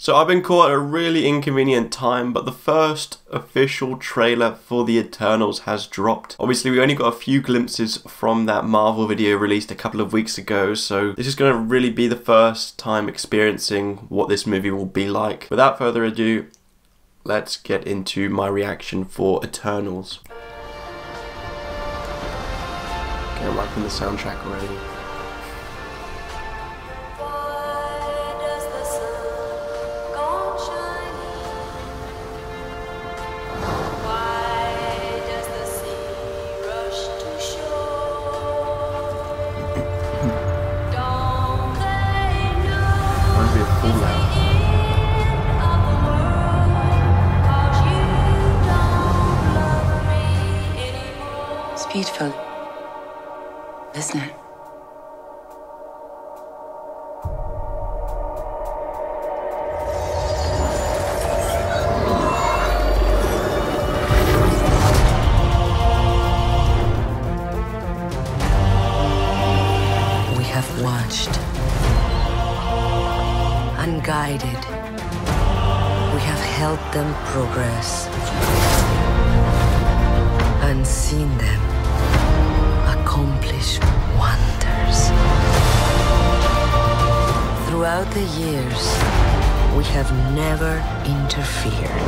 So I've been caught at a really inconvenient time, but the first official trailer for the Eternals has dropped. Obviously, we only got a few glimpses from that Marvel video released a couple of weeks ago, so this is going to really be the first time experiencing what this movie will be like. Without further ado, let's get into my reaction for Eternals. Okay, I'm liking the soundtrack already. It's beautiful, isn't it? We have watched, unguided. We have helped them progress and seen them accomplish wonders. Throughout the years, we have never interfered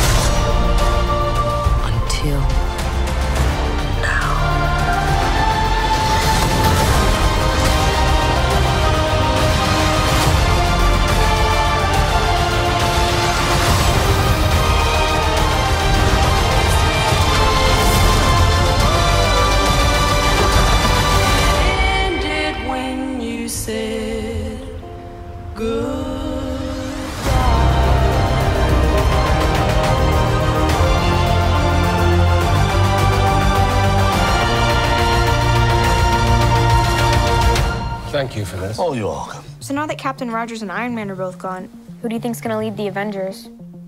until now. Thank you for this. Oh, you're welcome. So now that Captain Rogers and Iron Man are both gone, who do you think's gonna lead the Avengers?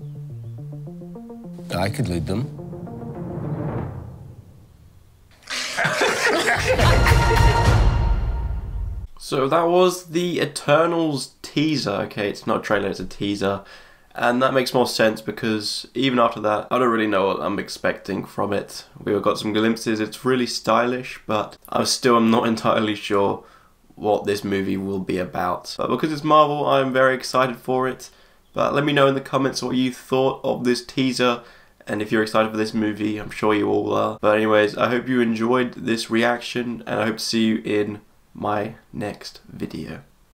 I could lead them. So that was the Eternals teaser. Okay, it's not a trailer, it's a teaser. And that makes more sense because even after that, I don't really know what I'm expecting from it. We've got some glimpses, it's really stylish, but I'm not entirely sure what this movie will be about. But because it's Marvel, I'm very excited for it. But let me know in the comments what you thought of this teaser, and if you're excited for this movie. I'm sure you all are. But anyways, I hope you enjoyed this reaction, and I hope to see you in my next video.